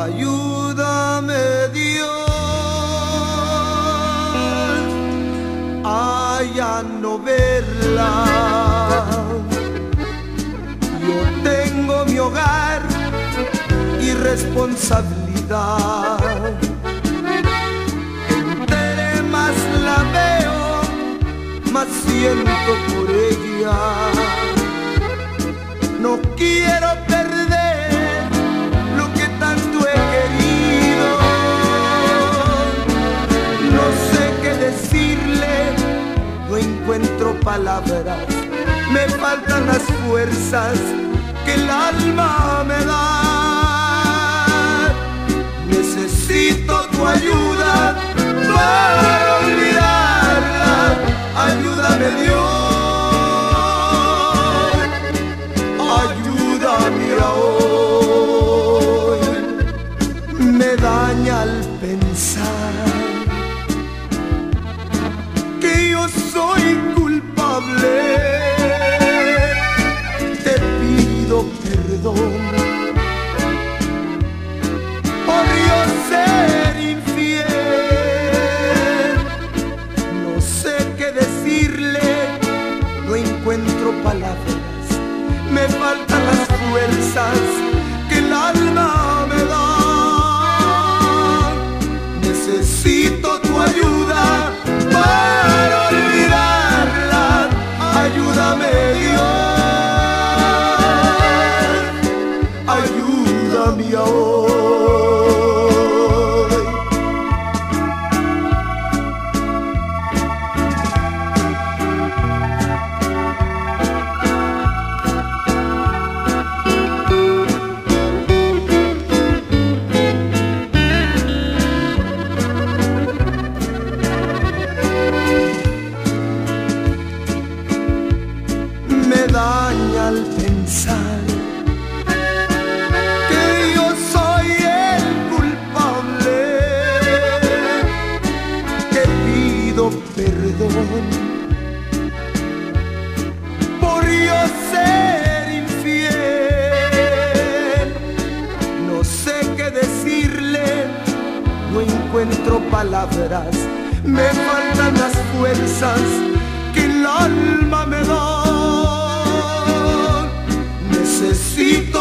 Ayúdame Dios a ya no verla. Yo tengo mi hogar y responsabilidad. Entre más la veo, más siento por ella. No quiero perder lo que tanto he querido. No sé qué decirle, no encuentro palabras. Me faltan las fuerzas que el alma me da. Necesito tu ayuda para olvidarla. Ayúdame Dios. Me daña al pensar que yo soy culpable. Te pido perdón por yo ser infiel. No sé qué decirle, no encuentro palabras. Me faltan las fuerzas que el alma me da. Necesito tu ayuda para olvidarla. Ayúdame Dios, ayúdame ahora. Me daña al pensar que yo soy el culpable. Te pido perdón por yo ser infiel. No sé qué decirle, no encuentro palabras. Me faltan las fuerzas que el alma me da. Necesito